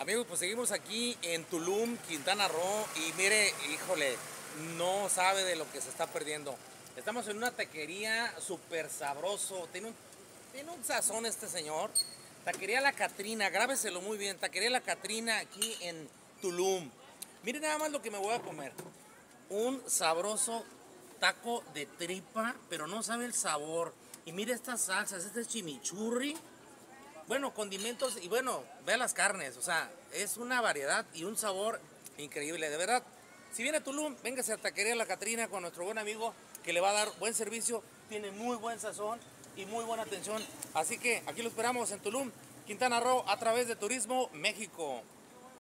Amigos, pues seguimos aquí en Tulum, Quintana Roo, y mire, híjole, no sabe de lo que se está perdiendo. Estamos en una taquería súper sabroso, tiene un sazón este señor. Taquería La Catrina, grábeselo muy bien, Taquería La Catrina aquí en Tulum. Mire nada más lo que me voy a comer. Un sabroso taco de tripa, pero no sabe el sabor. Y mire estas salsas, este es chimichurri. Bueno, condimentos y bueno, vea las carnes, o sea, es una variedad y un sabor increíble, de verdad. Si viene a Tulum, véngase a Taquería La Catrina con nuestro buen amigo que le va a dar buen servicio, tiene muy buen sazón y muy buena atención. Así que aquí lo esperamos en Tulum, Quintana Roo, a través de Turismo México.